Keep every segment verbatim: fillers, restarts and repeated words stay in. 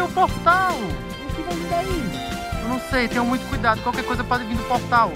o portal. O que vai vir daí? Eu não sei, tenham muito cuidado. Qualquer coisa pode vir do portal.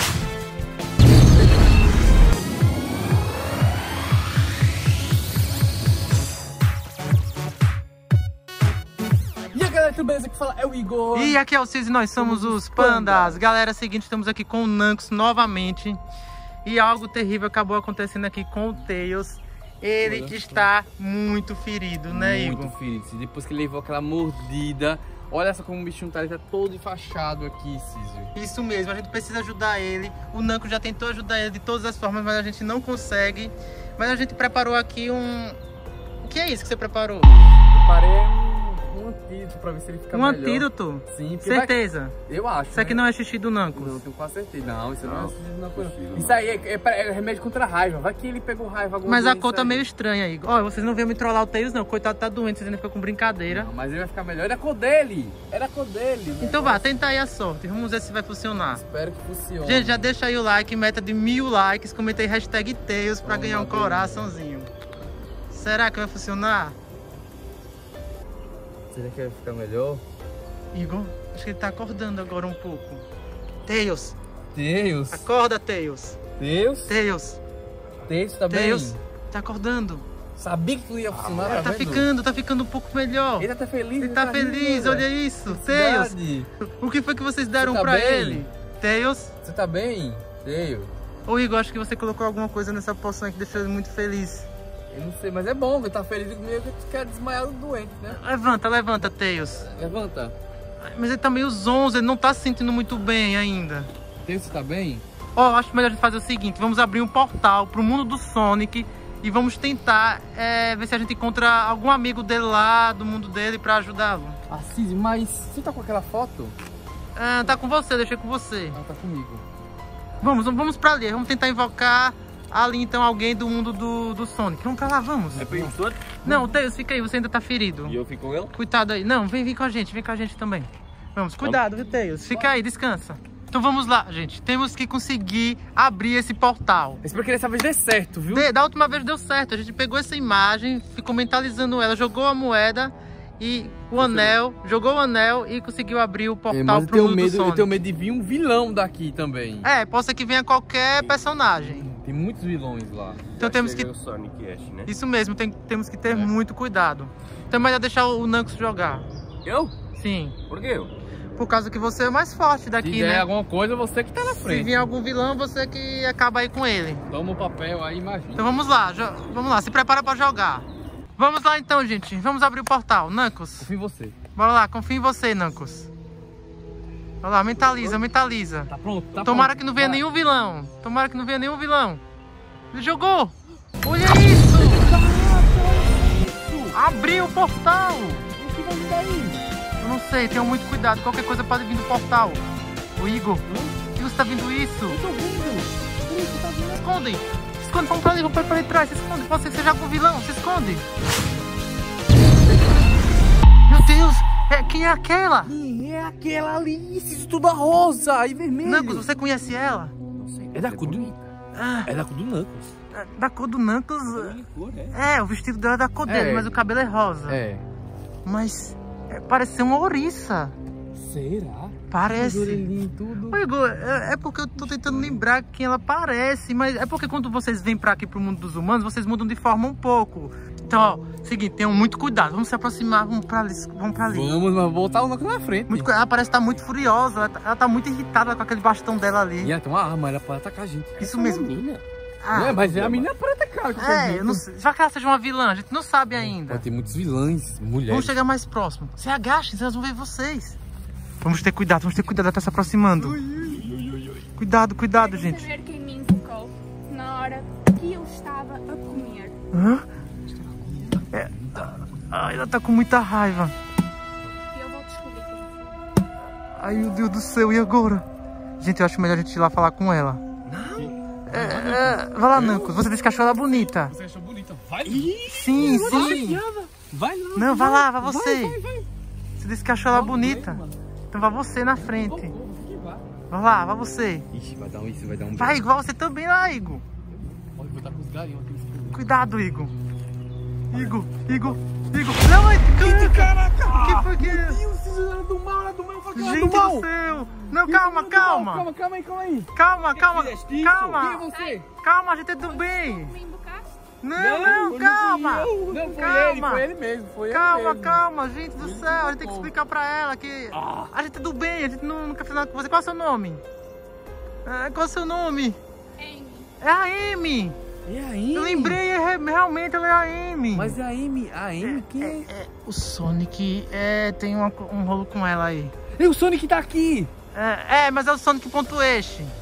E aí galera, tudo beleza? Aqui fala é o Igor. E aqui é o Cis e nós somos os Pandas. Galera, é o seguinte, estamos aqui com o Nancos novamente. E algo terrível acabou acontecendo aqui com o Tails. Ele olha está só. muito ferido, né, Igor? Muito ferido. Depois que ele levou aquela mordida. Olha só como o bichinho tá, ele tá todo enfaixado aqui, Císio. Isso mesmo, a gente precisa ajudar ele. O Nanco já tentou ajudar ele de todas as formas, mas a gente não consegue. Mas a gente preparou aqui um... O que é isso que você preparou? Preparei um, um antídoto pra ver se ele fica um melhor. Um antídoto? Sim. Certeza? Vai... Eu acho. Isso aqui né? não é xixi do Nanco? Não, tenho quase certeza. Não, isso não, não é xixi do Nanco. Isso aí é, é, é remédio contra a raiva. Vai que ele pegou raiva. Mas a cor tá meio estranha aí. Ó, vocês não viram me trollar o Tails não. Coitado tá doente, vocês ainda ficam com brincadeira. Não, mas ele vai ficar melhor. Era a cor dele. Era a cor dele. Então vá, tenta aí a sorte. Vamos ver se vai funcionar. Espero que funcione. Gente, já deixa aí o like, meta de mil likes. Comenta aí hashtag Tails pra ganhar um coraçãozinho. Será que vai funcionar? Será que vai ficar melhor? Igor, acho que ele tá acordando agora um pouco. Tails. Tails. Acorda, Tails. Tails. Tails. Tails, tá Tails. bem? Tá acordando. Sabia que tu ia funcionar, ah, tá, tá ficando, tá ficando um pouco melhor. Ele tá feliz. Ele tá, tá feliz, rindo, olha isso. Tails. O que foi que vocês deram tá pra bem? ele? Tails. Você tá bem? Tails. Ô Igor, acho que você colocou alguma coisa nessa poção aí que deixou ele muito feliz. Eu não sei, mas é bom, ele tá feliz comigo que tu quer desmaiar do doente, né? Levanta, levanta, Tails. Levanta. Mas ele tá meio zonzo, ele não tá se sentindo muito bem ainda. Tails, você tá bem? Ó, oh, acho melhor a gente fazer o seguinte, vamos abrir um portal pro mundo do Sonic e vamos tentar é, ver se a gente encontra algum amigo dele lá, do mundo dele, pra ajudá-lo. Ah, Císio, mas você tá com aquela foto? Ah, tá com você, deixei com você. Ah, tá comigo. Vamos, vamos pra ali, vamos tentar invocar ali então alguém do mundo do, do Sonic. Vamos pra lá, vamos. É pra ir todo? Não, Tails, fica aí, você ainda tá ferido. E eu fico com ele? Cuidado aí. Não, vem, vem com a gente, vem com a gente também. Vamos, cuidado, viu, Tails? Fica aí, descansa. Então vamos lá, gente. Temos que conseguir abrir esse portal. Espero que dessa vez dê certo, viu? De, da última vez deu certo. A gente pegou essa imagem, ficou mentalizando ela, jogou a moeda e o anel, jogou o anel e conseguiu abrir o portal é, mas pro mundo medo, do Sonic. Eu tenho medo de vir um vilão daqui também. É, pode ser que venha qualquer personagem. Tem muitos vilões lá. Então Já temos que... o Sonic Ash, né? Isso mesmo, tem, temos que ter é. muito cuidado. Então é melhor deixar o Nancos jogar. Eu? Sim. Por que eu? Por causa que você é mais forte daqui, Se né? Se der alguma coisa, você que tá na frente. Se vier algum vilão, você que acaba aí com ele. Toma o papel aí, imagina. Então vamos lá, vamos lá, se prepara pra jogar. Vamos lá então, gente. Vamos abrir o portal. Nancos. Confio em você. Bora lá, confia em você, Nancos. Bora lá, mentaliza, mentaliza. Tá pronto, tá Tomara pronto. que não venha Vai. nenhum vilão. Tomara que não venha nenhum vilão. Ele jogou. Olha isso. Abriu o portal. O que vai vir daí? Eu não sei, tenham muito cuidado. Qualquer coisa pode vir do portal. O Igor. O que você tá vendo isso? Eu tô vendo. Por isso, tá vendo? Escondem. Se esconde, vamos pra ali, vamos pra ali atrás. Se esconde, pode ser que seja algum vilão. Se esconde. Meu Deus, é, quem é aquela? Quem é aquela ali? Isso tudo a rosa e vermelho. Nancos, você conhece ela? Não sei. É da cor do... Ah, É da cor do Nancos. da cor do Nancos. É, é, o vestido dela é da cor dele, é. mas o cabelo é rosa. É. Mas é, parece ser uma ouriça. Será? Parece. Orelhinho, tudo. Ô, Igor, é, é porque eu tô tentando lembrar quem ela parece, mas é porque quando vocês vêm pra aqui pro mundo dos humanos, vocês mudam de forma um pouco. Então, ó, seguinte, tenham muito cuidado. Vamos se aproximar, vamos pra ali. Vamos, pra ali. Vamos, mas vou botar o Nancos na frente. Muito, ela parece estar muito furiosa, ela tá, ela tá muito irritada com aquele bastão dela ali. E ela tem uma arma, ela pode atacar a gente. Isso mesmo. Ah, é, mas a menina pode atacar. É, eu não sei. Já que ela seja uma vilã, a gente não sabe ainda. Pode ter muitos vilões, mulheres. Vamos chegar mais próximo. Se agachem, elas vão ver vocês. Vamos ter cuidado, vamos ter cuidado, ela tá se aproximando. Ui, ui, ui, ui. Cuidado, cuidado, gente. Saber quem me invocou na hora que eu estava a comer. Hã? É. Ai, ela tá com muita raiva. Eu vou descobrir quem. Ai, meu Deus do céu, e agora? Gente, eu acho melhor a gente ir lá falar com ela. Não. É, é, vai lá, Nancos. Você disse que achou ela bonita. Você achou bonita? Vai. Sim, sim. Vai lá. Não, vai lá, vai você. Vai, vai, vai. Você disse que achou ela bonita. Então vai você na frente. Vai lá, vai você. Ixi, vai dar um isso, vai dar um... Vai, igual você também lá, Igor. Olha, vou estar com os galinhos aqui. Cuidado, Igor. Igor, Igor. Igor, não, é... Caraca! Que foi que... Meu Deus, vocês eram do mal, era do mal, eu falei que era Gente do mal. do céu! Não, calma, calma! Calma, calma aí, calma aí. Calma, calma, fizeste isso? calma! Quem é você? Calma, a gente é do bem! Me embocaste? Não, não, não calma! fui eu. Não, foi Calma. ele, foi ele mesmo, foi ele Calma, mesmo. calma, gente do céu, a gente tem que explicar pra ela que Ah. a gente é do bem, a gente não, não quer fazer nada com você. Qual é o seu nome? Ah, qual é o seu nome? Amy. É a Amy! É a Amy? Eu lembrei, é, realmente ela é a Amy. Mas é a Amy, a Amy quem é? É, o Sonic é, tem uma- um rolo com ela aí. E o Sonic tá aqui. É, é, mas é o Sonic ponto exe. Sonic?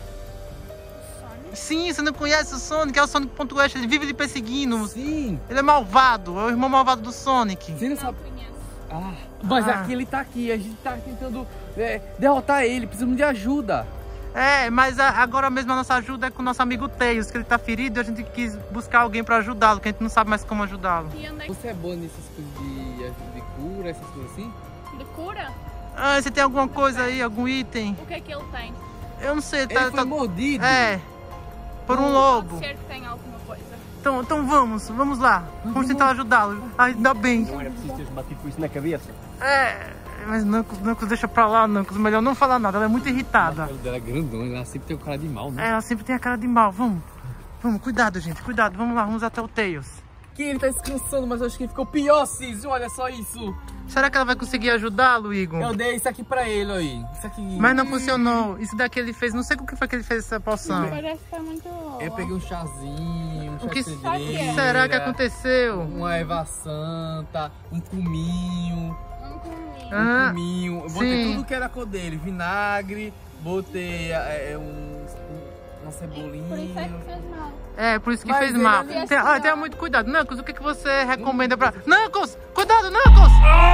Sim, você não conhece o Sonic, é o Sonic ponto exe, ele vive lhe perseguindo. Sim. Ele é malvado, é o irmão malvado do Sonic. Você não Não sabe. conheço. Ah, mas Ah. aqui ele tá aqui, a gente tá tentando é, derrotar ele, precisamos de ajuda. É, mas a- agora mesmo a nossa ajuda é com o nosso amigo Tails, que ele tá ferido e a gente quis buscar alguém pra ajudá-lo, que a gente não sabe mais como ajudá-lo. E onde é que... Você é bom nessas coisas de, de cura, essas coisas assim? De cura? Ah, você tem alguma coisa aí, algum item? O que é que ele tem? Eu não sei, Ele tá... foi tá- mordido. É, por um lobo. Pode ser que tenha alguma coisa. Então, então vamos, vamos lá. Vamos tentar ajudá-lo. Ai, ainda bem. Não era preciso teres batido com isso na cabeça. É, mas Nancos, Nancos deixa pra lá, Nancos. Melhor não falar nada, ela é muito irritada. O cabelo dela é grandão, ela sempre tem o cara de mal, né? É, ela sempre tem a cara de mal. Vamos, vamos, cuidado, gente, cuidado. Vamos lá, vamos até o Tails. Que ele tá descansando, mas eu acho que ele ficou pior, Cis. Olha só isso. Será que ela vai conseguir ajudá-lo, Igor? Eu dei isso aqui pra ele, aí. Isso aqui. Mas não funcionou. Isso daqui ele fez, não sei o que foi que ele fez essa poção. Parece que tá muito... Eu peguei um chazinho, um chá O que de O cidreira, que será que aconteceu? uma erva santa, um cominho, Um comigo. Ah, um cominho. Eu botei sim. tudo que era cor dele. Vinagre, botei é, um, uma cebolinha. Por isso é que fez mal. É, por isso que Mas fez ele mal. fez Tem- mal. ah, tenha muito cuidado. Nancos, o que, que você recomenda pra... Nancos! Cuidado, Nancos!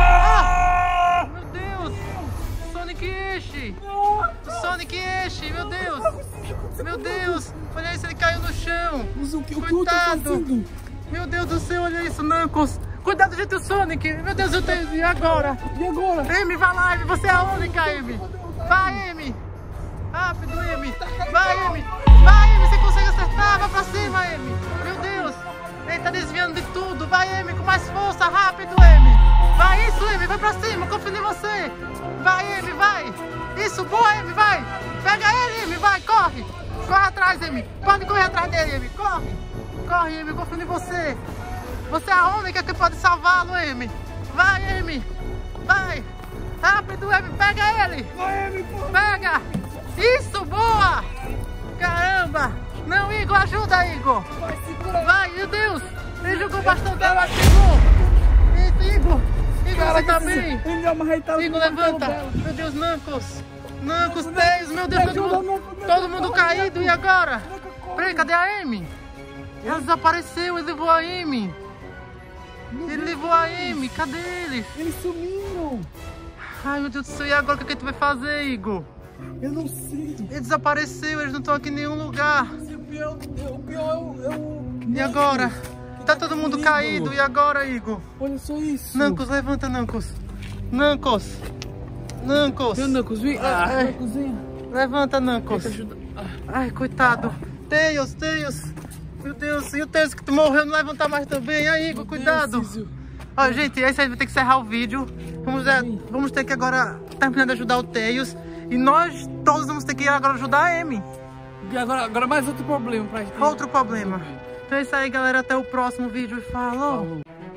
Ah! Meu Deus! Sonic Eche! Sonic Eche, meu Deus! Meu Deus! Olha isso, ele caiu no chão! Mas o que, o que eu tô Coitado! fazendo? Meu Deus do céu, olha isso, Nancos! Cuidado, gente, o Sonic! Meu Deus, eu tenho... E agora? E agora? Amy, vai lá, Amy! Você é a única, Amy! Vai, Amy! Rápido, Amy! Vai, Amy! Vai, Amy! Você consegue acertar! Vai pra cima, Amy! Meu Deus! Ele tá desviando de tudo! Vai, Amy! Com mais força! Rápido, Amy! Vai, isso, Amy! Vai pra cima! Confio em você! Vai, Amy! Vai! Isso, boa, Amy! Vai! Pega ele, Amy! Vai, corre! Corre atrás, Amy! Pode correr atrás dele, Amy! Corre! Corre, Amy! Confio em você! Você é a única que pode salvá-lo, Amy! Vai, Amy! Vai! Rápido, Amy! Pega ele! Vai, Amy, pô. Pega! Isso, boa! Caramba! Não, Igor, ajuda, Igor! Vai, segura. Vai, meu Deus! Ele jogou bastante dela, Igor! Eita, Igor! Igor, você tá bem? Ele deu uma reitada. Igor, levanta! Meu Deus, Nancos! Nancos, Tails, meu Deus, Me todo ajuda, mundo, Nancos, me todo ajuda, mundo corre, caído, e Nancos. agora? Nancos, corre. Peraí, cadê a Amy? Ela desapareceu, ele levou a Amy! Ele levou a Amy, cadê eles? Eles sumiram. Ai, meu Deus do céu, e agora o que a gente vai fazer, Igor? Eu não sei. Ele desapareceu, eles não estão aqui em nenhum lugar. O pior, o pior é o... É o... E agora? Tá todo mundo comigo. caído, e agora, Igor? Olha só isso. Nancos, levanta, Nancos. Nancos. Nancos. Meu Nancos, vem. Ah, Ai. Nancos, vem. Levanta, Nancos. Tenta ajudar. Ai, coitado. Tails, Tails. Meu Deus, e o Tails que morreu não levanta mais também. Aí, Igor, cuidado. Deus, Císio. Ó, gente, é isso aí, vai ter que encerrar o vídeo. Vamos, é, vamos ter que agora terminar de ajudar o Tails. E nós todos vamos ter que ir agora ajudar a Amy. E agora, agora mais outro problema pra gente. Outro problema. Então é isso aí, galera. Até o próximo vídeo. Falou. Falou.